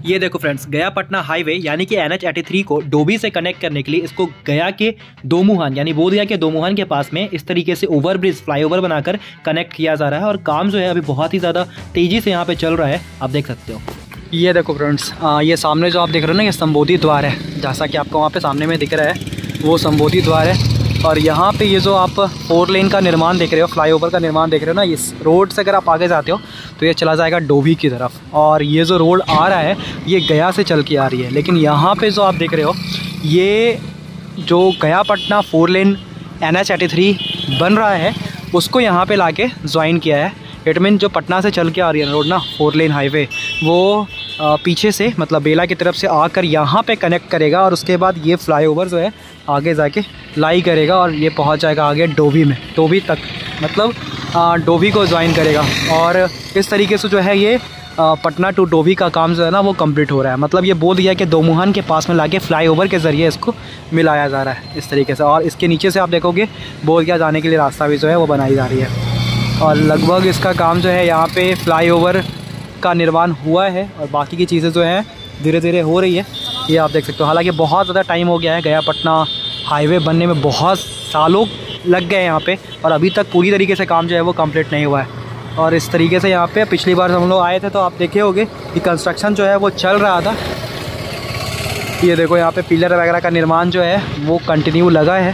ये देखो फ्रेंड्स, गया पटना हाईवे यानी कि NH-83 को डोभी से कनेक्ट करने के लिए इसको गया के दोमुहान यानी बोधगया के दोमुहान के पास में इस तरीके से ओवरब्रिज फ्लाईओवर बनाकर कनेक्ट किया जा रहा है। और काम जो है अभी बहुत ही ज़्यादा तेज़ी से यहाँ पे चल रहा है, आप देख सकते हो। ये देखो फ्रेंड्स, ये सामने जो आप देख रहे हो ना, ये संबोधि द्वार है। जैसा कि आपको वहाँ पे सामने में दिख रहा है वो संबोधि द्वार है। और यहाँ पे ये जो आप 4 लेन का निर्माण देख रहे हो, फ्लाईओवर का निर्माण देख रहे हो ना, इस रोड से अगर आप आगे जाते हो तो ये चला जाएगा डोभी की तरफ। और ये जो रोड आ रहा है ये गया से चल के आ रही है। लेकिन यहाँ पे जो आप देख रहे हो ये जो गया पटना 4 लेन NH-83 बन रहा है उसको यहाँ पे लाके ज्वाइन किया है। इट मीन जो पटना से चल के आ रही है रोड ना 4 लेन हाईवे, वो पीछे से मतलब बेला की तरफ से आकर यहाँ पे कनेक्ट करेगा। और उसके बाद ये फ्लाईओवर जो है आगे जाके लाई करेगा और ये पहुँच जाएगा आगे डोभी में, डोभी तक, मतलब डोभी को ज्वाइन करेगा। और इस तरीके से जो है ये पटना टू डोभी का काम जो है ना वो कंप्लीट हो रहा है। मतलब ये बोधगया के दोमुहान के पास में लाके फ्लाईओवर के ज़रिए इसको मिलाया जा रहा है इस तरीके से। और इसके नीचे से आप देखोगे बोधगया जाने के लिए रास्ता भी जो है वो बनाई जा रही है। और लगभग इसका काम जो है यहाँ पे फ्लाईओवर का निर्माण हुआ है और बाकी की चीज़ें जो हैं धीरे धीरे हो रही है, ये आप देख सकते हो। हालांकि बहुत ज़्यादा टाइम हो गया है, गया पटना हाईवे बनने में बहुत सालों लग गए यहाँ पे और अभी तक पूरी तरीके से काम जो है वो कंप्लीट नहीं हुआ है। और इस तरीके से यहाँ पे पिछली बार हम लोग आए थे तो आप देखे होंगे कि कंस्ट्रक्शन जो है वो चल रहा था। ये देखो यहाँ पे पिलर वगैरह का निर्माण जो है वो कंटिन्यू लगा है।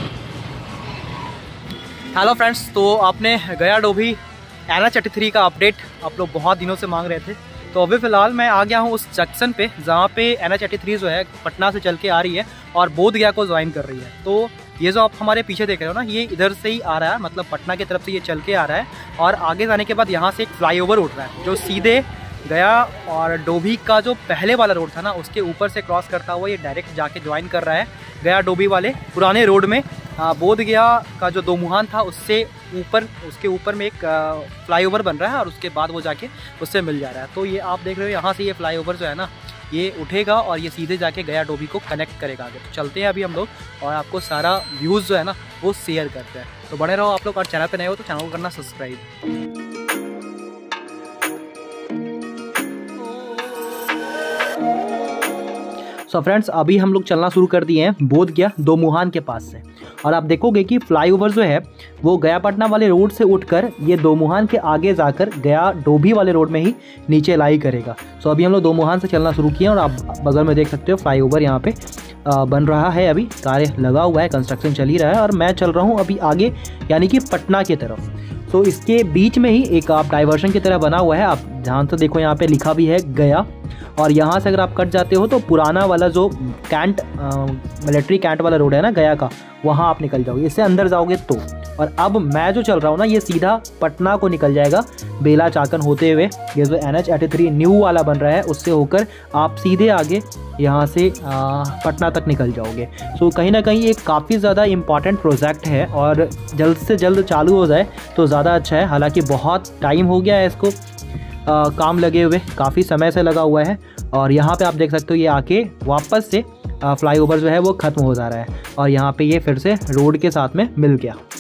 हेलो फ्रेंड्स, तो आपने गया डोभी NH-83 का अपडेट आप लोग बहुत दिनों से मांग रहे थे। तो अभी फ़िलहाल मैं आ गया हूँ उस जंक्शन पे जहाँ पे NH-83 जो है पटना से चल के आ रही है और बोधगया को ज्वाइन कर रही है। तो ये जो आप हमारे पीछे देख रहे हो ना, ये इधर से ही आ रहा है, मतलब पटना की तरफ से ये चल के आ रहा है। और आगे जाने के बाद यहाँ से एक फ्लाईओवर उठ रहा है जो सीधे गया और डोभी का जो पहले वाला रोड था ना उसके ऊपर से क्रॉस करता हुआ ये डायरेक्ट जाके ज्वाइन कर रहा है गया डोभी वाले पुराने रोड में। बोधगया का जो दोमुहान था उससे ऊपर, उसके ऊपर में एक फ्लाईओवर बन रहा है और उसके बाद वो जाके उससे मिल जा रहा है। तो ये आप देख रहे हो यहाँ से ये फ्लाईओवर जो है ना ये उठेगा और ये सीधे जाके गया डोभी को कनेक्ट करेगा आगे। तो चलते हैं अभी हम लोग और आपको सारा व्यूज़ जो है ना वो शेयर करते हैं। तो बने रहो आप लोग, और चैनल पे नए हो तो चैनल को करना सब्सक्राइब। सो फ्रेंड्स, अभी हम लोग चलना शुरू कर दिए हैं बोधगया दोमुहान के पास से। और आप देखोगे कि फ्लाईओवर जो है वो गया पटना वाले रोड से उठकर ये दोमुहान के आगे जाकर गया डोभी वाले रोड में ही नीचे लाई करेगा। सो अभी हम लोग दोमुहान से चलना शुरू किए और आप बगल में देख सकते हो फ्लाईओवर यहाँ पे बन रहा है, अभी कार्य लगा हुआ है, कंस्ट्रक्शन चल ही रहा है। और मैं चल रहा हूँ अभी आगे यानी कि पटना की तरफ। तो इसके बीच में ही एक आप डाइवर्शन की तरह बना हुआ है, आप ध्यान से देखो यहाँ पे लिखा भी है गया। और यहाँ से अगर आप कट जाते हो तो पुराना वाला जो कैंट मिलिट्री कैंट वाला रोड है ना गया का, वहाँ आप निकल जाओगे, इससे अंदर जाओगे तो। और अब मैं जो चल रहा हूँ ना ये सीधा पटना को निकल जाएगा बेला चाकन होते हुए। ये जो NH-83 न्यू वाला बन रहा है उससे होकर आप सीधे आगे यहाँ से पटना तक निकल जाओगे। सो कहीं ना कहीं एक काफ़ी ज़्यादा इम्पॉर्टेंट प्रोजेक्ट है और जल्द से जल्द चालू हो जाए तो ज़्यादा अच्छा है। हालांकि बहुत टाइम हो गया है इसको काम लगे हुए, काफ़ी समय से लगा हुआ है। और यहाँ पे आप देख सकते हो ये आके वापस से फ्लाईओवर जो है वो ख़त्म हो जा रहा है और यहाँ पे ये फिर से रोड के साथ में मिल गया।